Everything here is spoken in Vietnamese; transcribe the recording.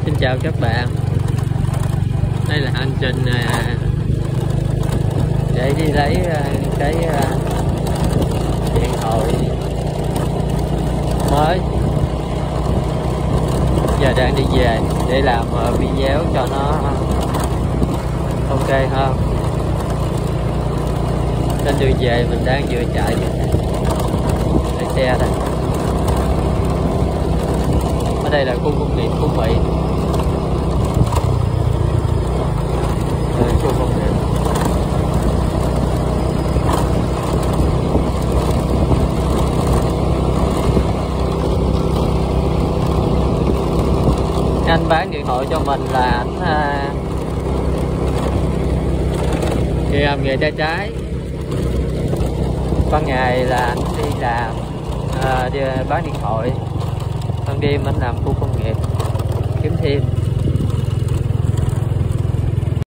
Xin chào các bạn. Đây là hành trình để đi lấy cái điện thoại mới. Giờ đang đi về để làm video cho nó ok hơn. Trên đường về mình đang vừa chạy lấy xe đây. Ở đây là khu công nghiệp Phú Mỹ. Khu công nghiệp. Anh bán điện thoại cho mình là anh làm nghề tay trái. Ban ngày là anh đi làm đi bán điện thoại, ban đêm anh làm khu công nghiệp.